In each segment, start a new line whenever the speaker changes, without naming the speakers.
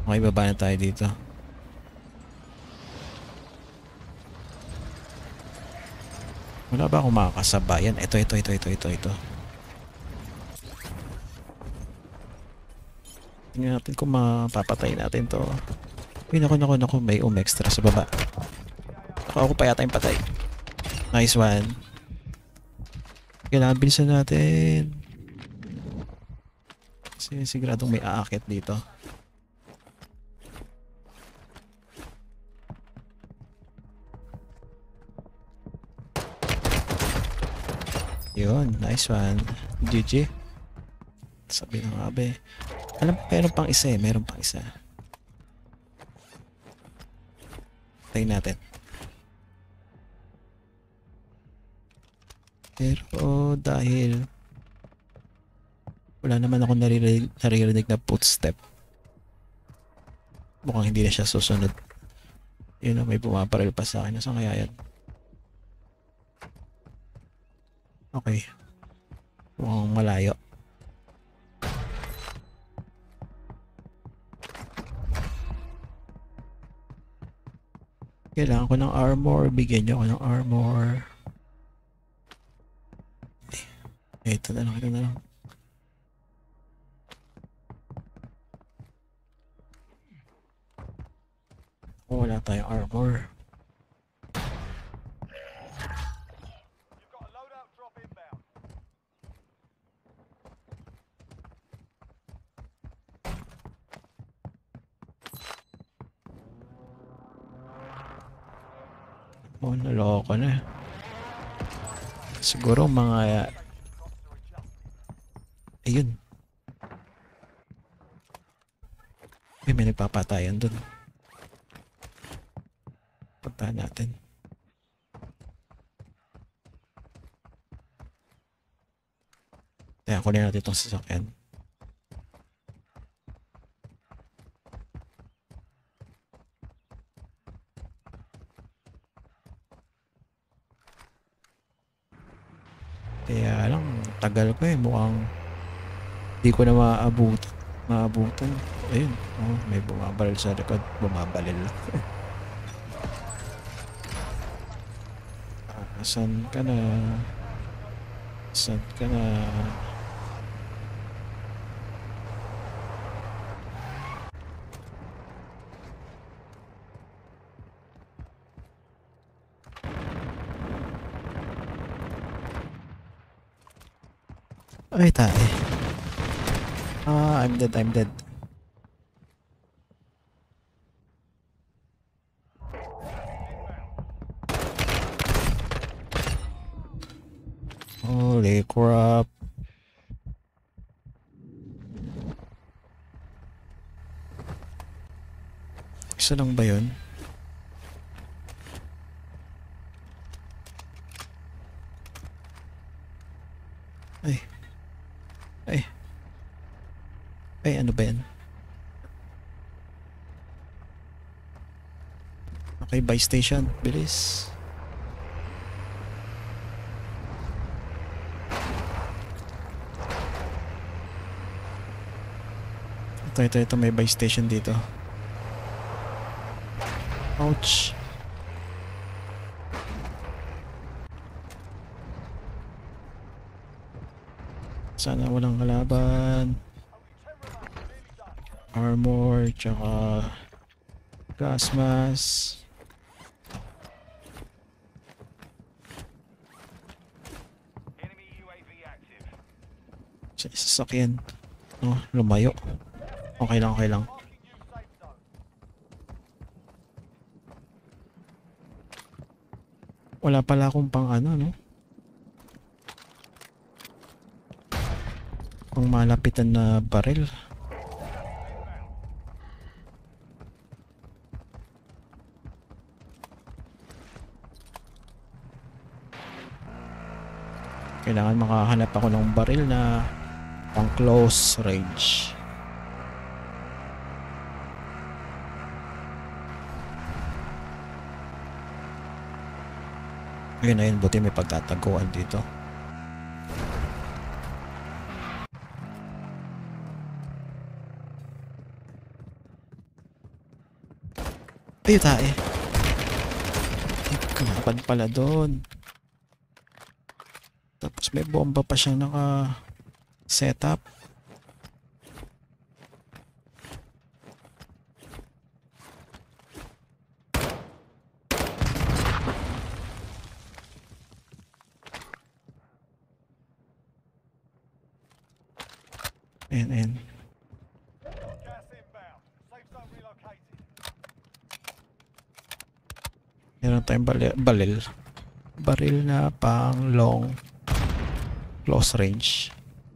Okay, baba na tayo dito. Wala ba akong makakasabayan? Ito. Tingnan natin kung mapapatay natin to. Uy, naku. May extra sa baba. Ako pa yata yung patay. Nice one. Kailangan bilisan natin. Kasi siguradong may aakit dito. Yun, nice one. GG. Sabi ng abe. Alam mo, meron pang isa eh. Meron pang isa. Tayo natin. Pero dahil wala naman ako naririnig na footstep. Mukhang hindi na siya susunod. Yun na, may bumaparil pa sa akin. Nasaan kaya yan? Okay. Mukhang malayo. Kailangan ko ng armor. Bigyan niyo ako ng armor. Ito na lang. Oh, wala tayong armor. Oh, naloko na. Siguro mga... Ayun. May nagpapatayan dun. Puntahan natin. Kaya kunin natin itong sasakyan. Kaya lang, tagal ko eh. Mukhang hindi ko na maabutan. Ayun. Oh, may bumabaril sa likod. Bumabalil. Saan ka na? Saan ka na? Ay, tae. I'm dead. Holy crap. Isa lang ba yun? Ay, ano ba yan? Okay, buy station. Bilis. Ito. May buy station dito. Ouch. Sana walang kalaban. Armor, tsaka gas mask. Sa sasakyan. Oh, lumayo. Okay lang. Wala pala akong pang ano, no? Pang malapitan na baril. Kailangan makahanap ako ng baril na pang close range. Ayun, buti may pagtataguan dito. Ayun tae. Kalaban pala doon. Tapos may bomba pa siyang naka setup. Ayan. Meron tayong baril na pang long close range.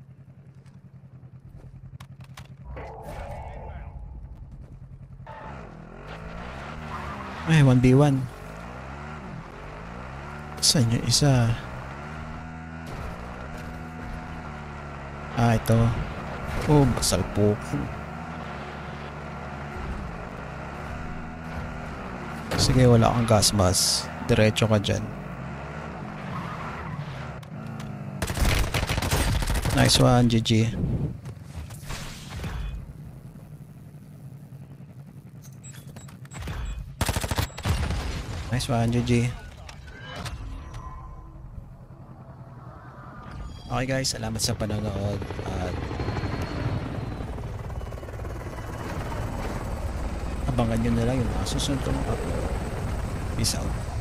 Ay, 1v1. Saan yung isa? Ah, ito. Oh, masalpok. Sige, wala kang gas mask. Diretso ka dyan. Nice one, GG. Nice one, GG. Okay guys, salamat sa panonood at abangan nyo na lang yung mga susunod kong upload. Peace out.